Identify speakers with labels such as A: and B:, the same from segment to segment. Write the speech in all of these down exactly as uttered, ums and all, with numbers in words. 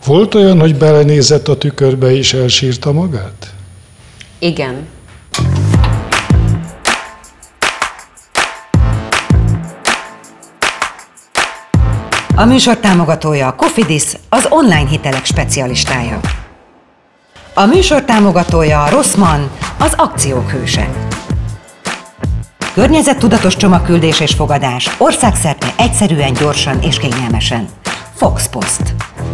A: Volt olyan, hogy belenézett a tükörbe és elsírta magát?
B: Igen.
C: A műsor támogatója a Cofidis, az online hitelek specialistája. A műsor támogatója a Rossmann, az akciók hőse. Környezettudatos csomagküldés és fogadás, országszerte egyszerűen, gyorsan és kényelmesen. Fox Post.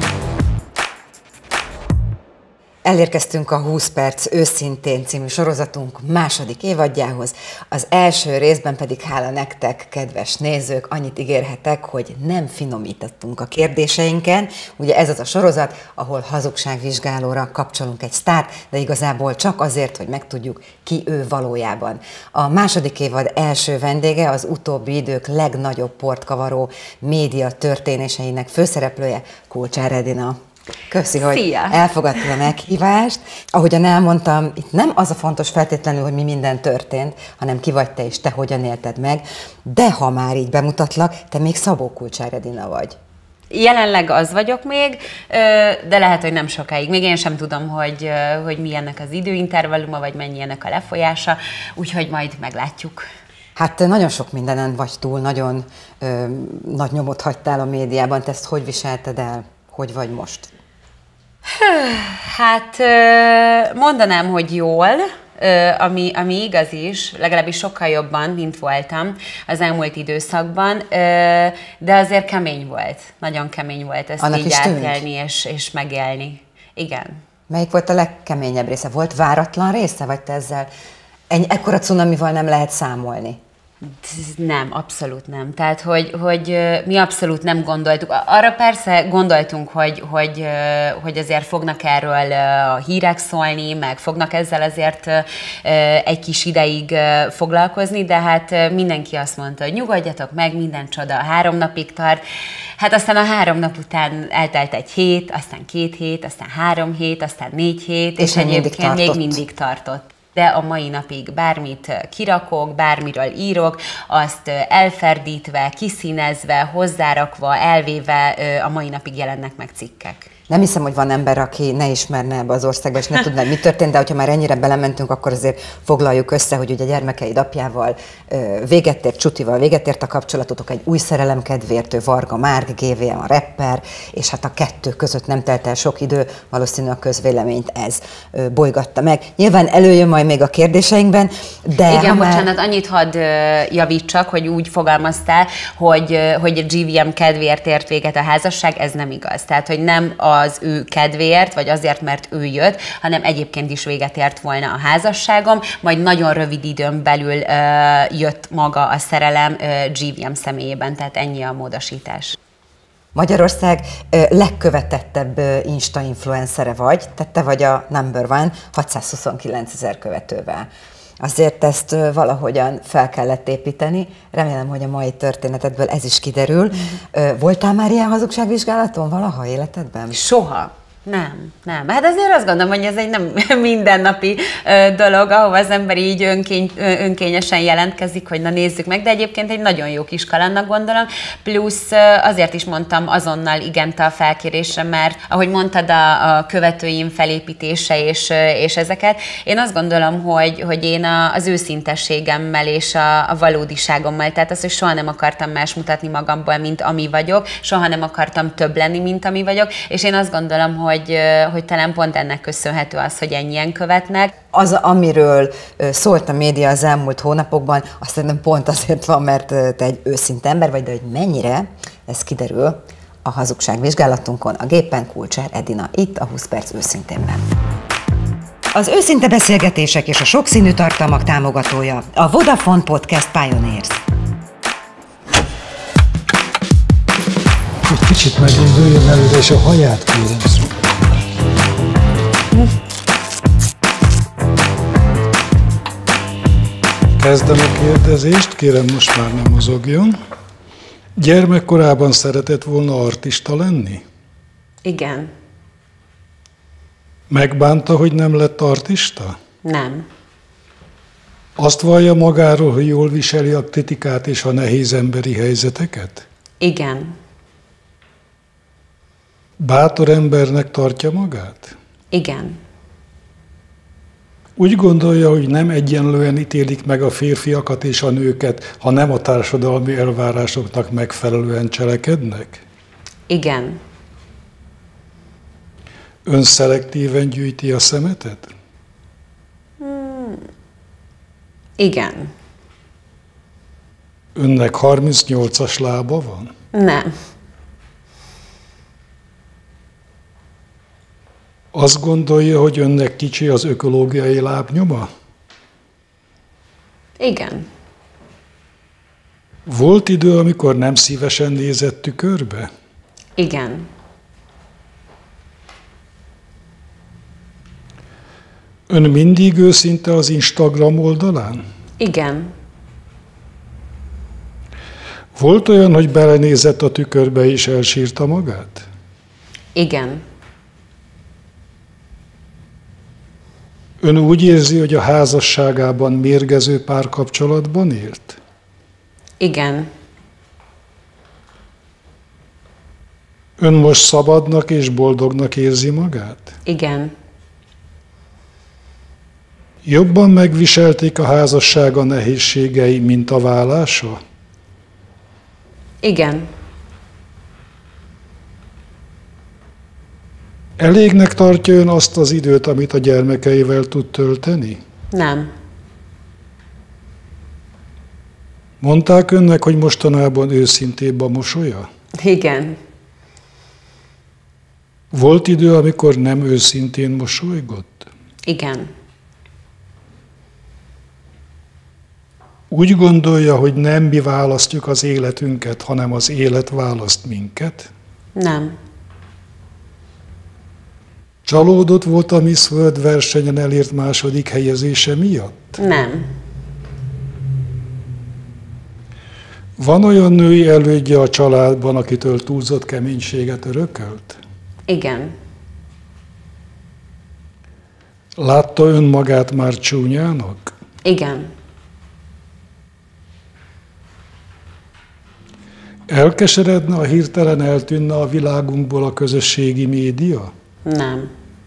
C: Elérkeztünk a húsz perc őszintén című sorozatunk második évadjához. Az első részben pedig hála nektek, kedves nézők, annyit ígérhetek, hogy nem finomítottunk a kérdéseinken. Ugye ez az a sorozat, ahol hazugságvizsgálóra kapcsolunk egy sztárt, de igazából csak azért, hogy megtudjuk, ki ő valójában. A második évad első vendége az utóbbi idők legnagyobb portkavaró média történéseinek főszereplője, Kulcsár Edina. Köszi, hogy
B: Szia.
C: elfogadtad a meghívást. Ahogyan elmondtam, itt nem az a fontos feltétlenül, hogy mi minden történt, hanem ki vagy te és te hogyan élted meg, de ha már így bemutatlak, te még Szabó Kulcsár Edina vagy.
B: Jelenleg az vagyok még, de lehet, hogy nem sokáig. Még én sem tudom, hogy, hogy mi ennek az időintervalluma, vagy mennyi ennek a lefolyása, úgyhogy majd meglátjuk.
C: Hát nagyon sok mindenen vagy túl, nagyon ö, nagy nyomot hagytál a médiában, te ezt hogy viselted el? Hogy vagy most?
B: Hát mondanám, hogy jól, ami, ami igaz is, legalábbis sokkal jobban, mint voltam az elmúlt időszakban, de azért kemény volt, nagyon kemény volt ezt
C: Annak
B: így átélni és, és megélni. Igen.
C: Melyik volt a legkeményebb része? Volt váratlan része, vagy te ezzel ennyi, ekkora cunamival nem lehet számolni?
B: Nem, abszolút nem. Tehát, hogy, hogy mi abszolút nem gondoltuk. Arra persze gondoltunk, hogy, hogy, hogy azért fognak erről a hírek szólni, meg fognak ezzel azért egy kis ideig foglalkozni, de hát mindenki azt mondta, hogy nyugodjatok meg, minden csoda három napig tart. Hát aztán a három nap után eltelt egy hét, aztán két hét, aztán három hét, aztán négy hét, és, és egyébként még mindig tartott. De a mai napig bármit kirakok, bármiről írok, azt elferdítve, kiszínezve, hozzárakva, elvéve a mai napig jelennek meg cikkek.
C: Nem hiszem, hogy van ember, aki ne ismerne ebbe az országba, és ne tudná, mi történt, de hogyha már ennyire belementünk, akkor azért foglaljuk össze, hogy ugye a gyermekeid apjával véget ért, Csutival véget ért a kapcsolatotok egy új szerelem kedvéért, ő Varga Márk, gé vé em a rapper, és hát a kettő között nem telt el sok idő, valószínű a közvéleményt ez bolygatta meg. Nyilván előjön majd még a kérdéseinkben, de...
B: Igen,
C: már...
B: bocsánat, annyit hadd javítsak, hogy úgy fogalmaztál, hogy, hogy a gé vé em kedvéért ért véget a házasság, ez nem igaz. Tehát, hogy nem a az ő kedvéért, vagy azért, mert ő jött, hanem egyébként is véget ért volna a házasságom, majd nagyon rövid időn belül uh, jött maga a szerelem uh, gé vé em személyében, tehát ennyi a módosítás.
C: Magyarország uh, legkövetettebb uh, Insta-influencere vagy, tehát te vagy a number one, hatszázhuszonkilencezer követővel. Azért ezt uh, valahogyan fel kellett építeni. Remélem, hogy a mai történetedből ez is kiderül. Mm. Uh, voltál már ilyen hazugságvizsgálaton valaha életedben?
B: Soha. Nem, nem. Hát azért azt gondolom, hogy ez egy nem mindennapi ö, dolog, ahova az ember így önkény, ö, önkényesen jelentkezik, hogy na nézzük meg, de egyébként egy nagyon jó kis kalandnak gondolom. Plusz ö, azért is mondtam azonnal igent a felkérésre, mert ahogy mondtad, a, a követőim felépítése és, ö, és ezeket, én azt gondolom, hogy, hogy én a, az őszintességemmel és a, a valódiságommal, tehát az, hogy soha nem akartam más mutatni magamból, mint ami vagyok, soha nem akartam több lenni, mint ami vagyok, és én azt gondolom, hogy Hogy, hogy talán pont ennek köszönhető az, hogy ennyien követnek.
C: Az, amiről szólt a média az elmúlt hónapokban, azt szerintem pont azért van, mert te egy őszinte ember vagy, de hogy mennyire, ez kiderül a hazugságvizsgálatunkon, a gépen. Kulcsár Edina, itt a húsz perc őszinténben. Az őszinte beszélgetések és a sokszínű tartalmak támogatója a Vodafone Podcast Pioneers.
A: Egy kicsit meginduljon előre, és a haját kérem szó. Kezdem a kérdezést, kérem most már nem mozogjon. Gyermekkorában szeretett volna artista lenni?
B: Igen.
A: Megbánta, hogy nem lett artista?
B: Nem.
A: Azt vallja magáról, hogy jól viseli a kritikát és a nehéz emberi helyzeteket?
B: Igen.
A: Bátor embernek tartja magát?
B: Igen.
A: Úgy gondolja, hogy nem egyenlően ítélik meg a férfiakat és a nőket, ha nem a társadalmi elvárásoknak megfelelően cselekednek?
B: Igen.
A: Ön szelektíven gyűjti a szemetet?
B: Hmm. Igen.
A: Önnek harmincnyolcas lába van?
B: Nem.
A: Azt gondolja, hogy önnek kicsi az ökológiai lábnyoma?
B: Igen.
A: Volt idő, amikor nem szívesen nézett tükörbe?
B: Igen.
A: Ön mindig őszinte az Instagram oldalán?
B: Igen.
A: Volt olyan, hogy belenézett a tükörbe és elsírta magát?
B: Igen.
A: Ön úgy érzi, hogy a házasságában mérgező párkapcsolatban élt?
B: Igen.
A: Ön most szabadnak és boldognak érzi magát?
B: Igen.
A: Jobban megviselték a házassága nehézségei, mint a válása?
B: Igen.
A: Elégnek tartja ön azt az időt, amit a gyermekeivel tud tölteni?
B: Nem.
A: Mondták önnek, hogy mostanában őszintébb a mosolya?
B: Igen.
A: Volt idő, amikor nem őszintén mosolygott?
B: Igen.
A: Úgy gondolja, hogy nem mi választjuk az életünket, hanem az élet választ minket?
B: Nem.
A: Csalódott volt a Miss World versenyen elért második helyezése miatt?
B: Nem.
A: Van olyan női elődje a családban, akitől túlzott keménységet örökölt?
B: Igen.
A: Látta önmagát már csúnyának?
B: Igen.
A: Elkeseredne, ha hirtelen eltűnne a világunkból a közösségi média?
B: Nem.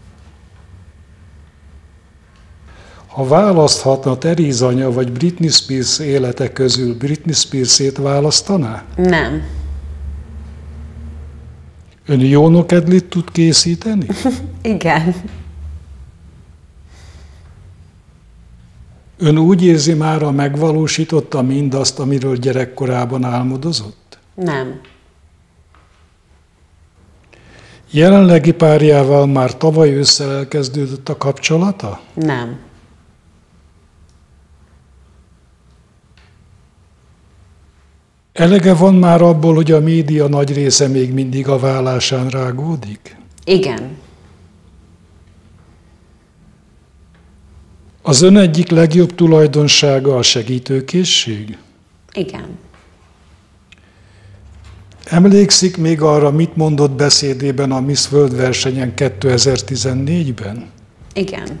A: Ha választhatna Theresa anya vagy Britney Spears élete közül, Britney Spears-ét választaná?
B: Nem.
A: Ön jónokedlit tud készíteni?
B: Igen.
A: Ön úgy érzi, mára megvalósította mindazt, amiről gyerekkorában álmodozott?
B: Nem.
A: Jelenlegi párjával már tavaly ősszel elkezdődött a kapcsolata?
B: Nem.
A: Elege van már abból, hogy a média nagy része még mindig a vállásán rágódik?
B: Igen.
A: Az ön egyik legjobb tulajdonsága a segítőkészség?
B: Igen.
A: Emlékszik még arra, mit mondott beszédében a Miss World versenyen kétezer-tizennégyben?
B: Igen.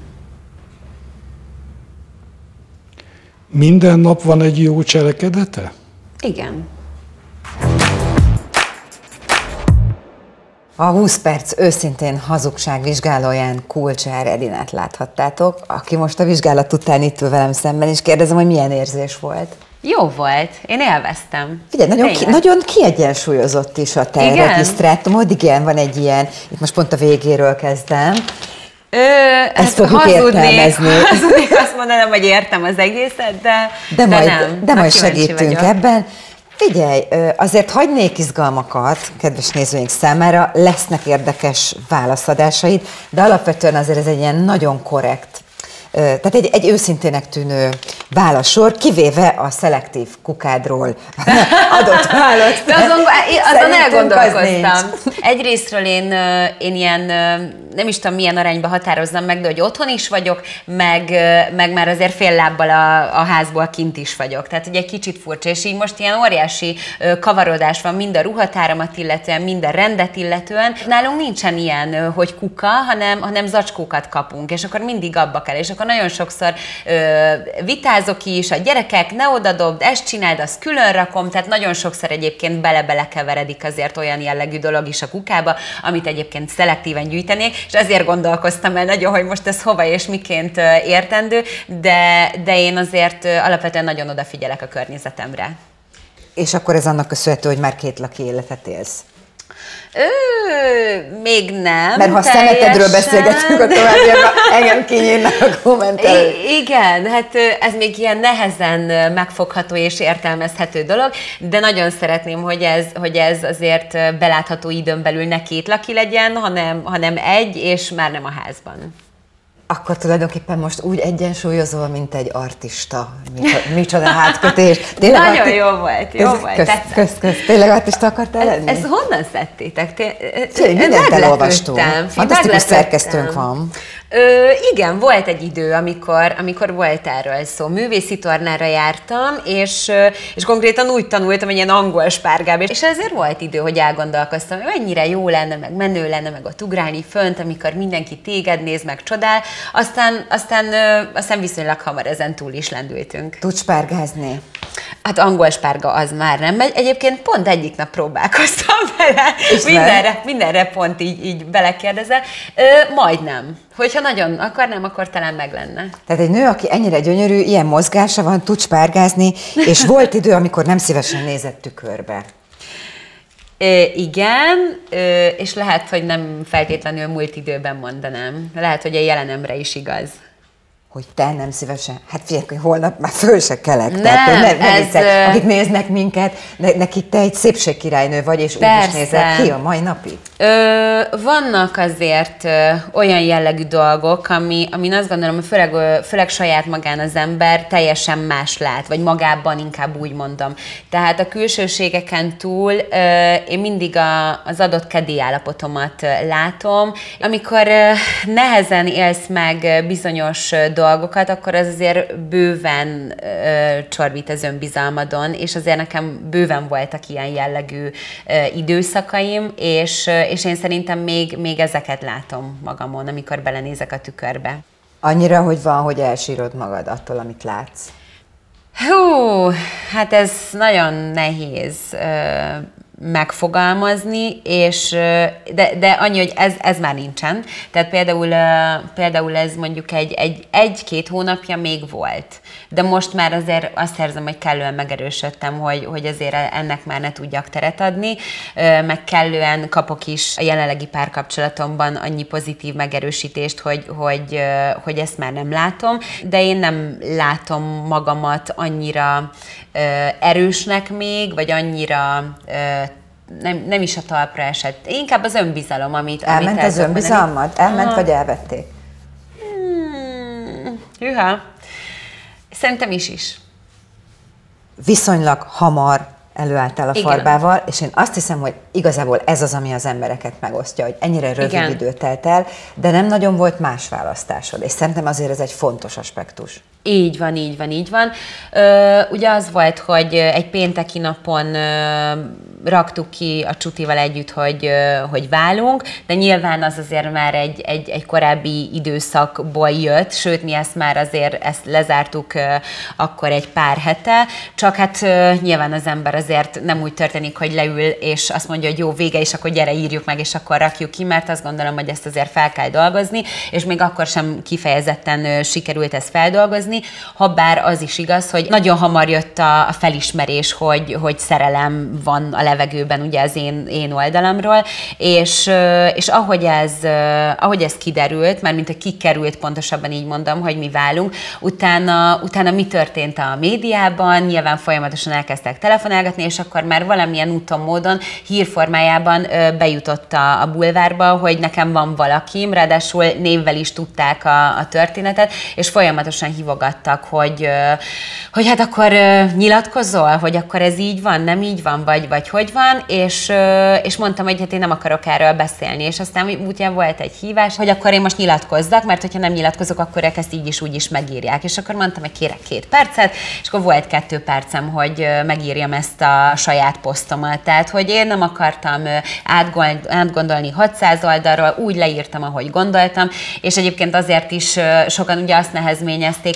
A: Minden nap van egy jó cselekedete?
B: Igen.
C: A húsz perc őszintén hazugság vizsgálóján Kulcsár Edinát láthattátok, aki most a vizsgálat után itt ül velem szemben, és kérdezem, hogy milyen érzés volt.
B: Jó volt. Én élveztem.
C: Figyelj, nagyon, ki, nagyon kiegyensúlyozott is a te
B: Igen?
C: regisztrátumod. Igen, van egy ilyen, itt most pont a végéről kezdem.
B: Ö,
C: Ezt fogjuk
B: hazudnék,
C: értelmezni.
B: hazudnék, azt mondanám, hogy értem az egészet, de,
C: De,
B: de
C: majd,
B: nem.
C: de
B: Na,
C: majd
B: kíváncsi
C: segítünk
B: vagyok.
C: ebben. Figyelj, azért hagynék izgalmakat, kedves nézőink számára, lesznek érdekes válaszadásaid, de alapvetően azért ez egy ilyen nagyon korrekt, tehát egy, egy őszintének tűnő válaszsor, kivéve a szelektív kukádról adott választ.
B: De azon, azon
C: Szerintünk az
B: elgondolkoztam.
C: nincs.
B: Egyrésztről én, én ilyen, nem is tudom milyen arányba határozzam meg, de hogy otthon is vagyok, meg, meg már azért fél lábbal a, a házból kint is vagyok. Tehát ugye egy kicsit furcsa, és így most ilyen óriási kavarodás van mind a ruhatáramat illetően, mind a rendet illetően. Nálunk nincsen ilyen, hogy kuka, hanem, hanem zacskókat kapunk, és akkor mindig abba kell. És akkor nagyon sokszor ö, vitázunk, vigyázok is, a gyerekek, ne odadobd, ezt csináld, azt külön rakom, tehát nagyon sokszor egyébként bele-bele keveredik azért olyan jellegű dolog is a kukába, amit egyébként szelektíven gyűjtenék, és ezért gondolkoztam el nagyon, hogy most ez hova és miként értendő, de, de én azért alapvetően nagyon odafigyelek a környezetemre.
C: És akkor ez annak köszönhető, hogy már két laki életet élsz?
B: Ő, még nem.
C: Mert ha
B: teljesen.
C: Szemetedről beszélgetünk a továbbiakban, engem kinyírnak a kommentelő.
B: Igen, hát ez még ilyen nehezen megfogható és értelmezhető dolog, de nagyon szeretném, hogy ez, hogy ez azért belátható időn belül ne két laki legyen, hanem, hanem egy, és már nem a házban.
C: Akkor tulajdonképpen most úgy egyensúlyozol, mint egy artista. Micsoda, micsoda hátkötés.
B: Tényleg nagyon arti... jó volt, jó kösz, volt.
C: Kösz, kösz, kösz. Tényleg artista akartál lenni?
B: Ezt honnan szedtétek?
C: Tényleg, mindent elolvastunk. Fantasztikus szerkesztőnk van.
B: Ö, igen, volt egy idő, amikor, amikor volt erről szó. Művészi tornára jártam, és, és konkrétan úgy tanultam, hogy ilyen angol spárgába, és ezért volt idő, hogy elgondolkoztam, hogy mennyire jó lenne, meg menő lenne, meg ott ugrálni fönt, amikor mindenki téged néz, meg csodál. Aztán, aztán, aztán viszonylag hamar ezen túl is lendültünk.
C: Tudsz spárgázni?
B: Hát angol spárga az már nem megy. Egyébként pont egyik nap próbálkoztam vele. Mindenre, mindenre pont így, így belekérdezel. Ö, majdnem. Hogyha nagyon akarnám, akkor talán meg lenne.
C: Tehát egy nő, aki ennyire gyönyörű, ilyen mozgása van, tud spárgázni, és volt idő, amikor nem szívesen nézett tükörbe.
B: Ö, igen, ö, és lehet, hogy nem feltétlenül múlt időben mondanám. Lehet, hogy a jelenemre is igaz.
C: Hogy te nem szívesen, hát figyelj, hogy holnap már föl se kelek.
B: Nem,
C: tehát, ne, ne
B: ez...
C: Nézzel, akik néznek minket, ne, nekik te egy szépségkirálynő vagy, és úgy is nézel ki a mai napig.
B: Ö, vannak azért ö, olyan jellegű dolgok, ami, amin azt gondolom, hogy főleg, ö, főleg saját magán az ember teljesen más lát, vagy magában inkább úgy mondom. Tehát a külsőségeken túl ö, én mindig a, az adott kedélyállapotomat ö, látom. Amikor ö, nehezen élsz meg bizonyos dolgokat, dolgokat, akkor az azért bőven ö, csorbít az önbizalmadon, és azért nekem bőven voltak ilyen jellegű ö, időszakaim, és, és én szerintem még, még ezeket látom magamon, amikor belenézek a tükörbe.
C: Annyira, hogy van, hogy elsírod magad attól, amit látsz?
B: Hú, hát ez nagyon nehéz ö, megfogalmazni, és, de, de annyi, hogy ez, ez már nincsen. Tehát például, például ez mondjuk egy, egy, egy-két hónapja még volt. De most már azért azt érzem, hogy kellően megerősödtem, hogy, hogy azért ennek már ne tudjak teret adni, meg kellően kapok is a jelenlegi párkapcsolatomban annyi pozitív megerősítést, hogy, hogy, hogy ezt már nem látom, de én nem látom magamat annyira erősnek még, vagy annyira nem, nem is a talpra esett, inkább az önbizalom, amit...
C: Elment
B: amit
C: az önbizalmad? Elment,
B: ah.
C: vagy elvették?
B: Hmm, hűha. Szerintem is is.
C: Viszonylag hamar előálltál a
B: Igen.
C: Farbával, és én azt hiszem, hogy igazából ez az, ami az embereket megosztja, hogy ennyire rövid
B: Igen.
C: idő telt el, de nem nagyon volt más választásod, és szerintem azért ez egy fontos aspektus.
B: Így van, így van, így van. Ö, ugye az volt, hogy egy pénteki napon ö, raktuk ki a Csutival együtt, hogy, ö, hogy válunk, de nyilván az azért már egy, egy, egy korábbi időszakból jött, sőt, mi ezt már azért ezt lezártuk ö, akkor egy pár hete, csak hát ö, nyilván az ember azért nem úgy történik, hogy leül, és azt mondja, hogy jó, vége, és akkor gyere, írjuk meg, és akkor rakjuk ki, mert azt gondolom, hogy ezt azért fel kell dolgozni, és még akkor sem kifejezetten ö, sikerült ezt feldolgozni, habár az is igaz, hogy nagyon hamar jött a, a felismerés, hogy, hogy szerelem van a levegőben ugye az én, én oldalamról, és, és ahogy, ez, ahogy ez kiderült, már mint hogy kikerült, pontosabban így mondom, hogy mi válunk, utána, utána mi történt a médiában, nyilván folyamatosan elkezdtek telefonálgatni, és akkor már valamilyen úton, módon, hírformájában bejutott a, a bulvárba, hogy nekem van valakim, ráadásul névvel is tudták a, a történetet, és folyamatosan hívogatták, hogy, hogy hát akkor nyilatkozol, hogy akkor ez így van, nem így van, vagy, vagy hogy van, és, és mondtam, hogy hát én nem akarok erről beszélni, és aztán ugye volt egy hívás, hogy akkor én most nyilatkozzak, mert hogyha nem nyilatkozok, akkor ők ezt így is úgy is megírják, és akkor mondtam, hogy kérek két percet, és akkor volt kettő percem, hogy megírjam ezt a saját posztomat, tehát hogy én nem akartam átgondolni hatszáz oldalról, úgy leírtam, ahogy gondoltam, és egyébként azért is sokan ugye azt nehezményezték,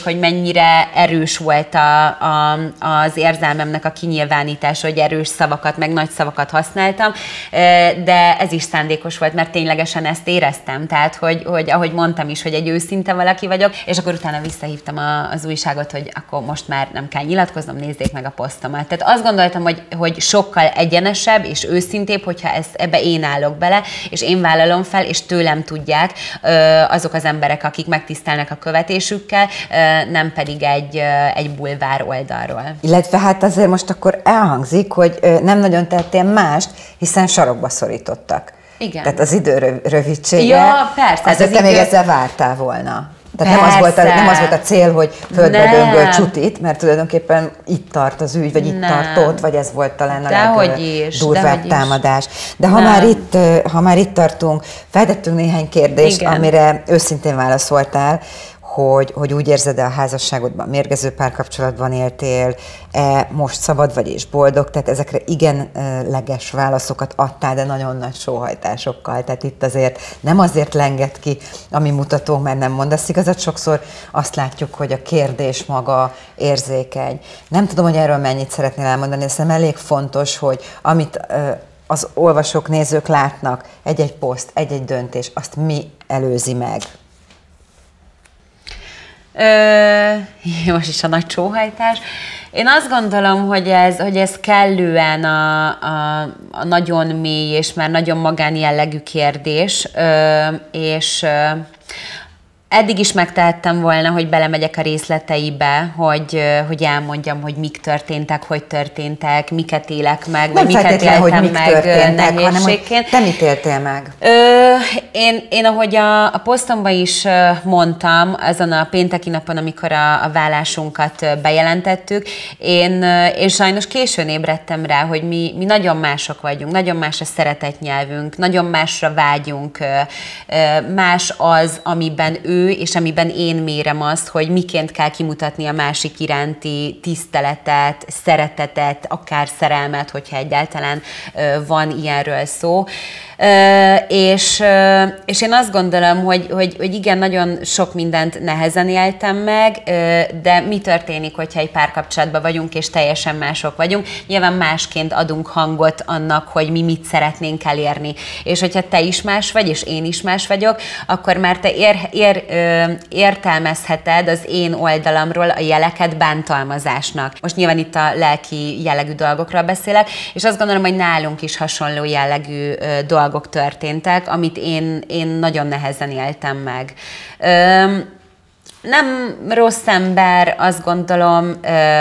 B: hogy mennyire erős volt a, a, az érzelmemnek a kinyilvánítása, hogy erős szavakat, meg nagy szavakat használtam, de ez is szándékos volt, mert ténylegesen ezt éreztem. Tehát, hogy, hogy ahogy mondtam is, hogy egy őszinte valaki vagyok, és akkor utána visszahívtam a, az újságot, hogy akkor most már nem kell nyilatkoznom, nézzék meg a posztomat. Tehát azt gondoltam, hogy, hogy sokkal egyenesebb és őszintébb, hogyha ezt, ebbe én állok bele, és én vállalom fel, és tőlem tudják azok az emberek, akik megtisztelnek a követésükkel, nem pedig egy, egy bulvár oldalról.
C: Illetve hát azért most akkor elhangzik, hogy nem nagyon tettél mást, hiszen sarokba szorítottak.
B: Igen.
C: Tehát az idő rövidsége,
B: ja, persze,
C: azért te idő... még ezzel vártál volna. Tehát nem az, volt a, nem az volt a cél, hogy földbe döngöl csutit, mert tulajdonképpen itt tart az ügy, vagy itt nem. tartott, vagy ez volt talán a legdurvább támadás. De ha már, itt, ha már itt tartunk, feltettünk néhány kérdést, igen. amire őszintén válaszoltál, hogy, hogy úgy érzed-e a házasságodban, mérgező párkapcsolatban éltél, e, most szabad vagy és boldog, tehát ezekre igenleges válaszokat adtál, de nagyon nagy sóhajtásokkal, tehát itt azért nem azért lenged ki, ami mutató, mert nem mondasz igazat, sokszor azt látjuk, hogy a kérdés maga érzékeny. Nem tudom, hogy erről mennyit szeretnél elmondani, de szerintem elég fontos, hogy amit az olvasók, nézők látnak, egy-egy poszt, egy-egy döntés, azt mi előzi meg?
B: Ö, most is a nagy sóhajtás. Én azt gondolom, hogy ez, hogy ez kellően a, a, a nagyon mély és már nagyon magánjellegű kérdés, ö, és ö, eddig is megtehettem volna, hogy belemegyek a részleteibe, hogy, hogy elmondjam, hogy mik történtek, hogy történtek, miket élek meg, vagy miket éltem hogy mik meg nehézségként.
C: Te mit éltél meg?
B: Ö, én, én, ahogy a, a posztomban is mondtam, azon a pénteki napon, amikor a, a vállásunkat bejelentettük, én, én sajnos későn ébredtem rá, hogy mi, mi nagyon mások vagyunk, nagyon más a szeretetnyelvünk, nagyon másra vágyunk, más az, amiben ő és amiben én mérem azt, hogy miként kell kimutatni a másik iránti tiszteletet, szeretetet, akár szerelmet, hogyha egyáltalán van ilyenről szó. És, és én azt gondolom, hogy, hogy, hogy igen, nagyon sok mindent nehezen éltem meg, de mi történik, hogyha egy párkapcsolatban vagyunk, és teljesen mások vagyunk? Nyilván másként adunk hangot annak, hogy mi mit szeretnénk elérni. És hogyha te is más vagy, és én is más vagyok, akkor már te ér, ér, értelmezheted az én oldalamról a jeleket bántalmazásnak. Most nyilván itt a lelki jellegű dolgokról beszélek, és azt gondolom, hogy nálunk is hasonló jellegű dolgok történtek, amit én, én nagyon nehezen éltem meg. Öm, nem rossz ember, azt gondolom,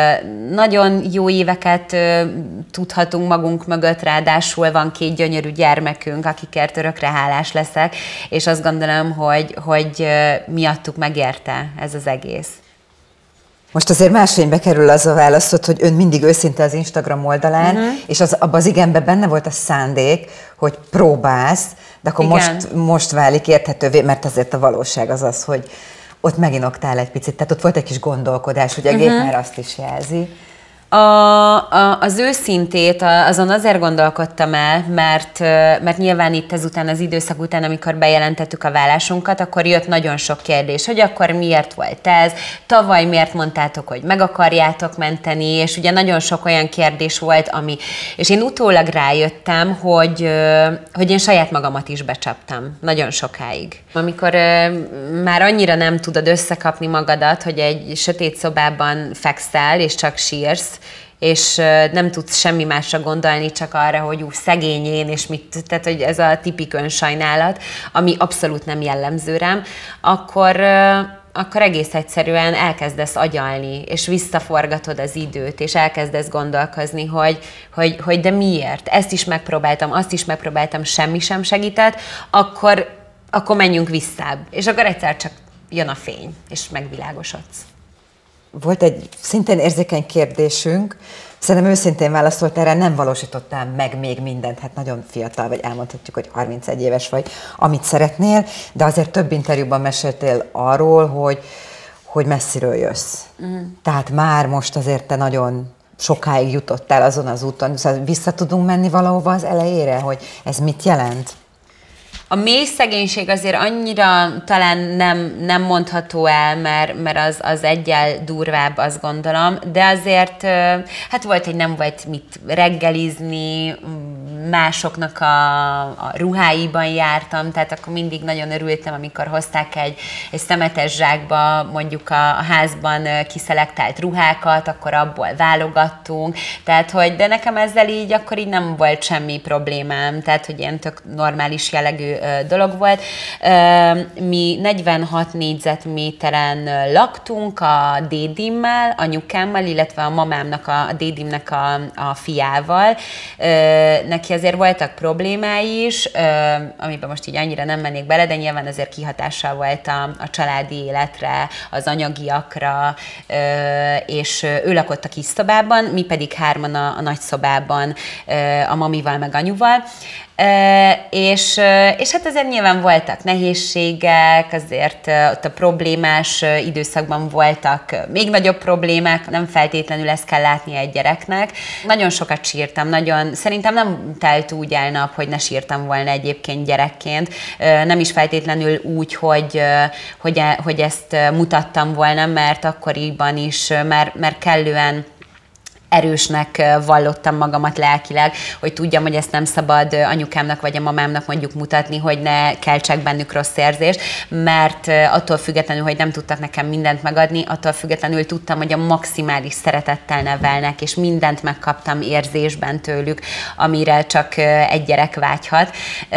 B: nagyon jó éveket tudhatunk magunk mögött, ráadásul van két gyönyörű gyermekünk, akikért örökre hálás leszek, és azt gondolom, hogy, hogy miattuk megérte ez az egész.
C: Most azért másfénybe kerül az a válaszod, hogy ön mindig őszinte az Instagram oldalán, uh-huh. és az, abban az igenben benne volt a szándék, hogy próbálsz, de akkor most, most válik érthetővé, mert azért a valóság az az, hogy ott meginoktál egy picit, tehát ott volt egy kis gondolkodás, hogy a uh-huh. gép már azt is jelzi.
B: A, a, az őszintét azon azért gondolkodtam el, mert, mert nyilván itt ezután az időszak után, amikor bejelentettük a vállásunkat, akkor jött nagyon sok kérdés, hogy akkor miért volt ez, tavaly miért mondtátok, hogy meg akarjátok menteni, és ugye nagyon sok olyan kérdés volt, ami, és én utólag rájöttem, hogy, hogy én saját magamat is becsaptam nagyon sokáig. Amikor már annyira nem tudod összekapni magadat, hogy egy sötét szobában fekszel, és csak sírsz, és nem tudsz semmi másra gondolni, csak arra, hogy ú, szegény én, és mit, tehát hogy ez a tipik önsajnálat, ami abszolút nem jellemző rám, akkor, akkor egész egyszerűen elkezdesz agyalni, és visszaforgatod az időt, és elkezdesz gondolkozni, hogy, hogy, hogy de miért? Ezt is megpróbáltam, azt is megpróbáltam, semmi sem segített, akkor, akkor menjünk visszább. És akkor egyszer csak jön a fény, és megvilágosodsz.
C: Volt egy szintén érzékeny kérdésünk, szerintem őszintén válaszolt erre, nem valósítottál meg még mindent, hát nagyon fiatal vagy, elmondhatjuk, hogy harmincegy éves vagy, amit szeretnél, de azért több interjúban meséltél arról, hogy, hogy messziről jössz. Mm. Tehát már most azért te nagyon sokáig jutottál azon az úton, szóval vissza tudunk menni valahova az elejére, hogy ez mit jelent?
B: A mély szegénység azért annyira talán nem, nem mondható el, mert, mert az, az egyel durvább, azt gondolom, de azért hát volt, hogy nem volt mit reggelizni, másoknak a, a ruháiban jártam, tehát akkor mindig nagyon örültem, amikor hozták egy, egy szemetes zsákba mondjuk a, a házban kiszelektált ruhákat, akkor abból válogattunk, tehát hogy, de nekem ezzel így akkor így nem volt semmi problémám, tehát hogy ilyen tök normális jellegű dolog volt. Mi negyvenhat négyzetméteren laktunk a dédimmel, anyukámmal, illetve a mamámnak, a, a dédimnek a, a fiával. Neki azért voltak problémái is, amiben most így annyira nem mennék bele, de nyilván azért kihatással volt a, a családi életre, az anyagiakra, és ő lakott a kis szobában, mi pedig hárman a, a nagy szobában, a mamival meg anyuval. Uh, és, uh, és hát azért nyilván voltak nehézségek, azért uh, ott a problémás uh, időszakban voltak uh, még nagyobb problémák, nem feltétlenül ezt kell látni egy gyereknek. Nagyon sokat sírtam, nagyon, szerintem nem telt úgy el nap, hogy ne sírtam volna egyébként gyerekként. Uh, nem is feltétlenül úgy, hogy, uh, hogy, hogy ezt uh, mutattam volna, mert akkoriban is, uh, mert, mert kellően erősnek vallottam magamat lelkileg, hogy tudjam, hogy ezt nem szabad anyukámnak vagy a mamámnak mondjuk mutatni, hogy ne keltsek bennük rossz érzést, mert attól függetlenül, hogy nem tudtak nekem mindent megadni, attól függetlenül tudtam, hogy a maximális szeretettel nevelnek, és mindent megkaptam érzésben tőlük, amire csak egy gyerek vágyhat.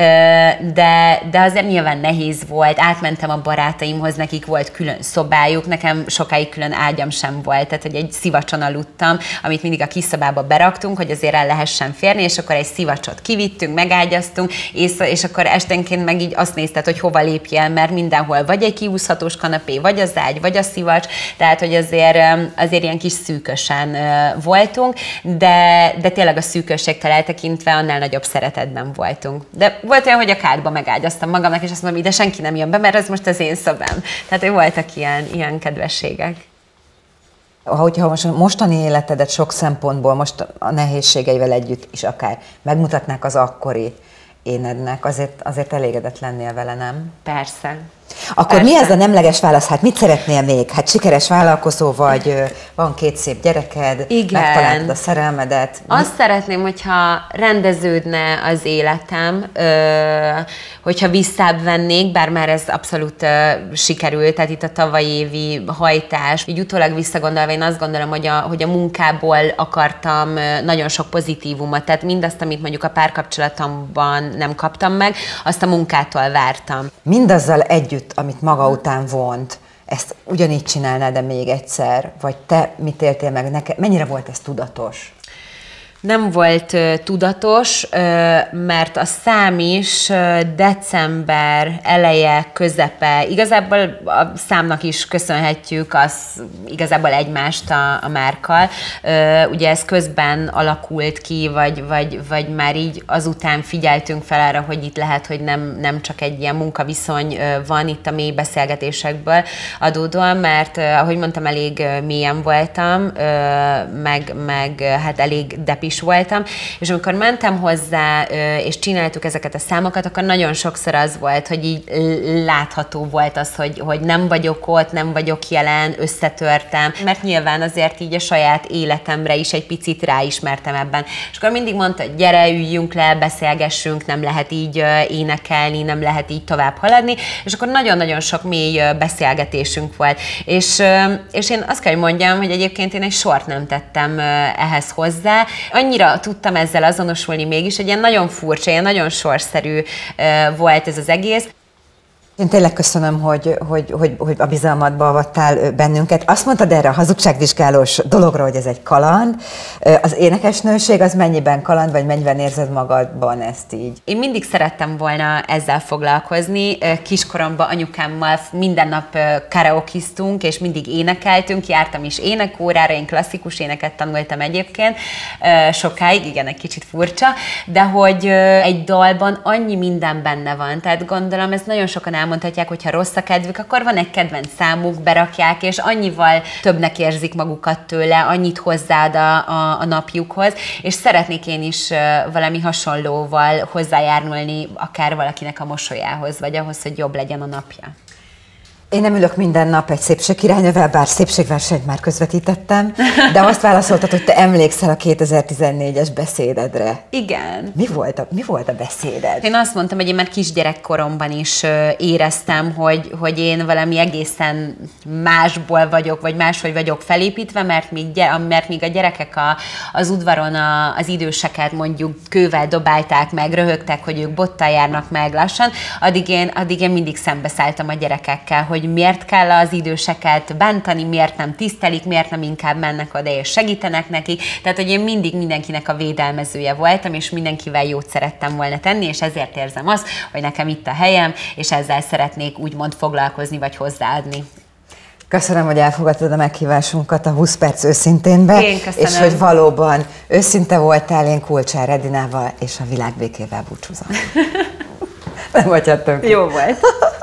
B: De, de azért nyilván nehéz volt, átmentem a barátaimhoz, nekik volt külön szobájuk, nekem sokáig külön ágyam sem volt, tehát hogy egy szivacson aludtam, amit mindig a kis szobába beraktunk, hogy azért el lehessen férni, és akkor egy szivacsot kivittünk, megágyaztunk, és, és akkor esténként meg így azt nézted, hogy hova lépjél, mert mindenhol vagy egy kiúszhatós kanapé, vagy az ágy, vagy a szivacs, tehát hogy azért, azért ilyen kis szűkösen voltunk, de, de tényleg a szűkösségtől eltekintve annál nagyobb szeretetben voltunk. De volt olyan, hogy a kádba megágyaztam magamnak, és azt mondom, ide senki nem jön be, mert ez most az én szobám. Tehát, hogy voltak ilyen, ilyen kedvességek.
C: Hogyha most mostani életedet sok szempontból, most a nehézségeivel együtt is akár megmutatnák az akkori énednek, azért, azért elégedett lennél vele, nem?
B: Persze.
C: Akkor
B: Persze.
C: mi ez a nemleges válasz? Hát mit szeretnél még? Hát sikeres vállalkozó vagy, van két szép gyereked,
B: igen,
C: megtaláltad a szerelmedet.
B: Azt mi? Szeretném, hogyha rendeződne az életem, hogyha visszább vennék, bár már ez abszolút sikerült, tehát itt a tavalyi évi hajtás. Így utólag visszagondolva én azt gondolom, hogy a, hogy a munkából akartam nagyon sok pozitívumot, tehát mindazt, amit mondjuk a párkapcsolatomban nem kaptam meg, azt a munkától vártam.
C: Mindazzal együtt, amit maga után vont, ezt ugyanígy csinálnád, de még egyszer? Vagy te mit éltél meg? Neked, mennyire volt ez tudatos?
B: Nem volt uh, tudatos, uh, mert a szám is uh, december eleje, közepe, igazából a számnak is köszönhetjük az igazából egymást a, a márkkal. Uh, ugye ez közben alakult ki, vagy, vagy, vagy már így azután figyeltünk fel arra, hogy itt lehet, hogy nem, nem csak egy ilyen munkaviszony uh, van itt a mély beszélgetésekből adódóan, mert uh, ahogy mondtam, elég uh, mélyen voltam, uh, meg, meg uh, hát elég depis voltam, és amikor mentem hozzá, és csináltuk ezeket a számokat, akkor nagyon sokszor az volt, hogy így látható volt az, hogy, hogy nem vagyok ott, nem vagyok jelen, összetörtem, mert nyilván azért így a saját életemre is egy picit ráismertem ebben. És akkor mindig mondta, hogy gyere, üljünk le, beszélgessünk, nem lehet így énekelni, nem lehet így tovább haladni, és akkor nagyon-nagyon sok mély beszélgetésünk volt. És, és én azt kell, hogy mondjam, hogy egyébként én egy sort nem tettem ehhez hozzá. Annyira tudtam ezzel azonosulni mégis, hogy ilyen nagyon furcsa, ilyen nagyon sorszerű uh, volt ez az egész.
C: Én tényleg köszönöm, hogy, hogy, hogy, hogy a bizalmadba avattál bennünket. Azt mondtad erre a hazugságvizsgálós dologra, hogy ez egy kaland. Az énekesnőség az mennyiben kaland, vagy mennyiben érzed magadban ezt így?
B: Én mindig szerettem volna ezzel foglalkozni. Kiskoromban anyukámmal minden nap karaokiztunk, és mindig énekeltünk. Jártam is énekórára, én klasszikus éneket tanultam egyébként. Sokáig, igen, egy kicsit furcsa, de hogy egy dalban annyi minden benne van. Tehát gondolom, ezt nagyon sokan elmondják, elmondhatják, hogy ha rossz a kedvük, akkor van egy kedvenc számuk, berakják, és annyival többnek érzik magukat tőle, annyit hozzáad a, a, a napjukhoz, és szeretnék én is valami hasonlóval hozzájárulni akár valakinek a mosolyához, vagy ahhoz, hogy jobb legyen a napja.
C: Én nem ülök minden nap egy szépségirányával, bár szépségversenyt már közvetítettem, de azt válaszoltad, hogy te emlékszel a kétezer-tizennégyes beszédedre.
B: Igen.
C: Mi volt a, mi volt a beszéded?
B: Én azt mondtam, hogy én már kisgyerekkoromban is éreztem, hogy, hogy én valami egészen másból vagyok, vagy máshogy vagyok felépítve, mert míg, mert míg a gyerekek a, az udvaron a, az időseket mondjuk kővel dobálták meg, röhögtek, hogy ők bottal járnak meg lassan, addig én, addig én mindig szembeszálltam a gyerekekkel, hogy miért kell az időseket bántani, miért nem tisztelik, miért nem inkább mennek oda és segítenek nekik. Tehát, hogy én mindig mindenkinek a védelmezője voltam, és mindenkivel jót szerettem volna tenni, és ezért érzem azt, hogy nekem itt a helyem, és ezzel szeretnék úgymond foglalkozni, vagy hozzáadni.
C: Köszönöm, hogy elfogadtad a meghívásunkat a húsz perc őszinténbe, és hogy valóban őszinte voltál, én Kulcsár Edinával és a világbékével búcsúzom. Nem hagyhattam ki.
B: Jó volt.